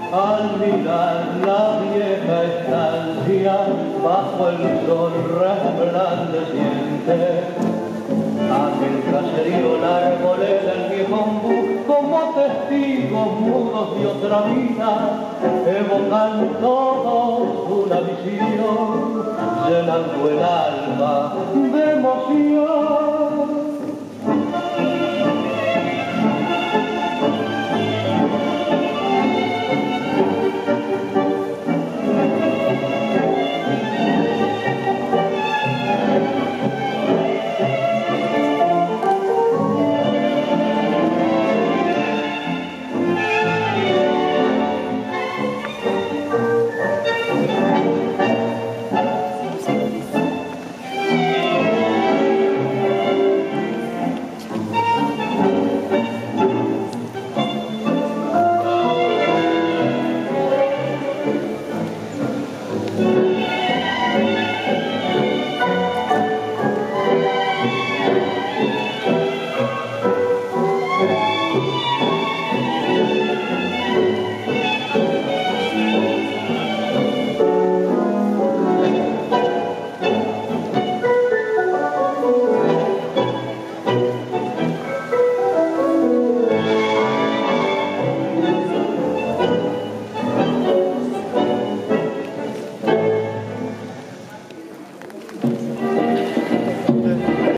al mirar la vieja estancia bajo el sol resplandeciente. Aquel caserío, la arboleda, el viejo ombú, como testigos mudos de otra vida, evocan todos una visión, llenando el alma de emoción.